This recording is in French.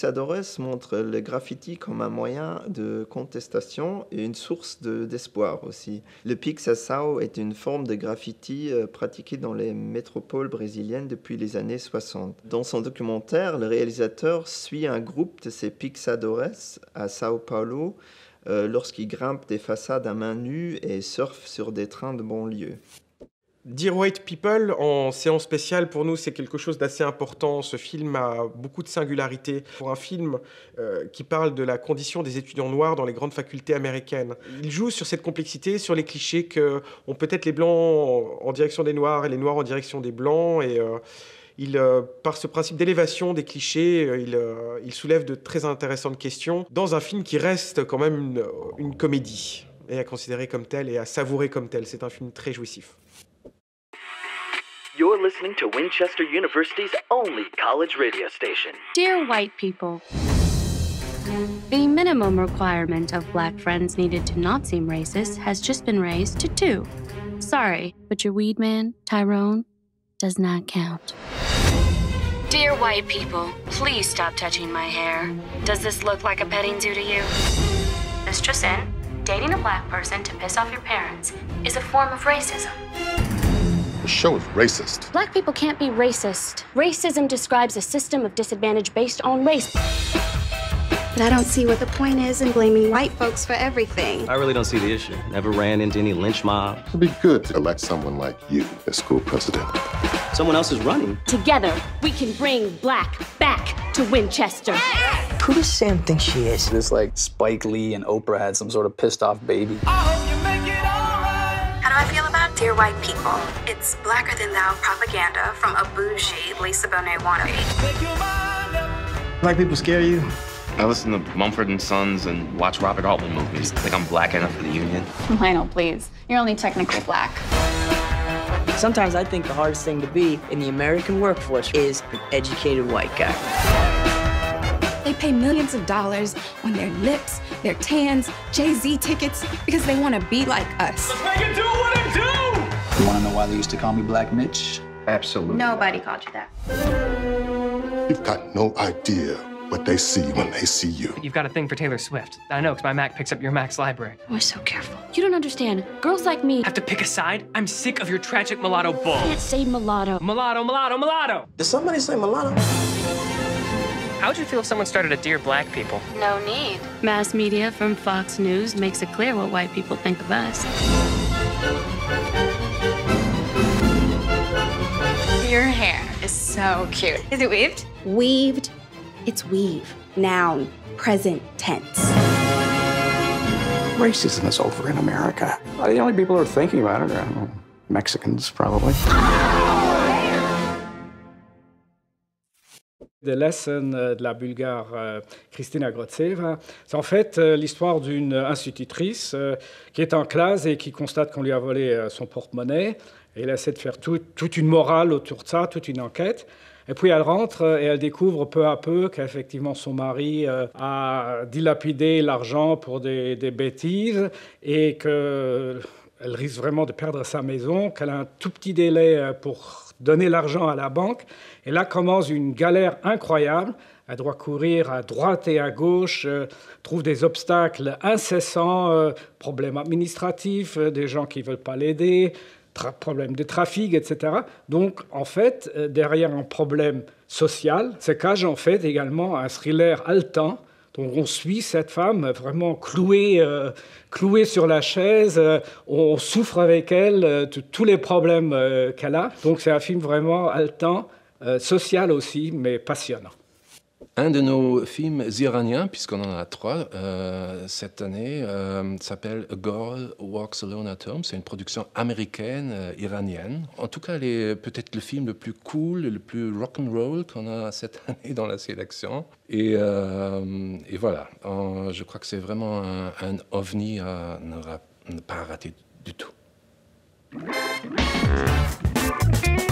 Pixadores montre le graffiti comme un moyen de contestation et une source d'espoir aussi. Le Pix à Sao est une forme de graffiti pratiquée dans les métropoles brésiliennes depuis les années 60. Dans son documentaire, le réalisateur suit un groupe de ces Pixadores à Sao Paulo lorsqu'ils grimpent des façades à main nue et surfent sur des trains de banlieue. Dear White People, en séance spéciale, pour nous, c'est quelque chose d'assez important. Ce film a beaucoup de singularité. Pour un film qui parle de la condition des étudiants noirs dans les grandes facultés américaines, il joue sur cette complexité, sur les clichés qu'ont peut-être les blancs en direction des noirs et les noirs en direction des blancs. Et par ce principe d'élévation des clichés, il soulève de très intéressantes questions dans un film qui reste quand même une comédie, et à considérer comme tel et à savourer comme tel. C'est un film très jouissif. You're listening to Winchester University's only college radio station. Dear white people, the minimum requirement of black friends needed to not seem racist has just been raised to 2. Sorry, but your weed man, Tyrone, does not count. Dear white people, please stop touching my hair. Does this look like a petting zoo to you? This just in, dating a black person to piss off your parents is a form of racism. The show is racist. Black people can't be racist. Racism describes a system of disadvantage based on race. But I don't see what the point is in blaming white folks for everything. I really don't see the issue. Never ran into any lynch mob. It'd be good to elect someone like you as school president. Someone else is running. Together, we can bring black back to Winchester. Who does Sam think she is? This like Spike Lee and Oprah had some sort of pissed off baby. How do I feel about Dear White People? It's blacker than thou propaganda from a bougie Lisa Bonet wannabe. Black people scare you? I listen to Mumford & Sons and watch Robert Altman movies. Think I'm black enough for the Union? Lionel, please. You're only technically black. Sometimes I think the hardest thing to be in the American workforce is an educated white guy. They pay millions of dollars on their lips, their tans, Jay-Z tickets, because they want to be like us. Let's make it do what it do! You want to know why they used to call me Black Mitch? Absolutely. Nobody called you that. You've got no idea what they see when they see you. You've got a thing for Taylor Swift. I know, because my Mac picks up your Mac's library. We're so careful. You don't understand. Girls like me have to pick a side? I'm sick of your tragic mulatto bull. Can't say mulatto. Mulatto, mulatto, mulatto! Did somebody say mulatto? How would you feel if someone started a Dear Black People? No need. Mass media from Fox News makes it clear what white people think of us. Your hair is so cute. Is it weaved? Weaved. It's weave. Noun. Present tense. Racism is over in America. The only people who are thinking about it are Mexicans, probably. The Lesson de la bulgare Kristina Grotseva, c'est en fait l'histoire d'une institutrice qui est en classe et qui constate qu'on lui a volé son porte-monnaie. Et elle essaie de faire toute une morale autour de ça, toute une enquête. Et puis elle rentre et elle découvre peu à peu qu'effectivement son mari a dilapidé l'argent pour des bêtises et qu'elle risque vraiment de perdre sa maison, qu'elle a un tout petit délai pour donner l'argent à la banque. Et là commence une galère incroyable. Elle doit courir à droite et à gauche, trouve des obstacles incessants, problèmes administratifs, des gens qui ne veulent pas l'aider, problèmes de trafic, etc. Donc, en fait, derrière un problème social, se cache en fait également un thriller haletant. Donc, on suit cette femme vraiment clouée sur la chaise. On souffre avec elle de tous les problèmes qu'elle a. Donc, c'est un film vraiment haletant, social aussi, mais passionnant. Un de nos films iraniens, puisqu'on en a 3 cette année, s'appelle A Girl Walks Alone at Home. C'est une production américaine, iranienne. En tout cas, elle est peut-être le film le plus cool, le plus rock'n'roll qu'on a cette année dans la sélection. Et voilà, je crois que c'est vraiment un ovni à ne pas rater du tout.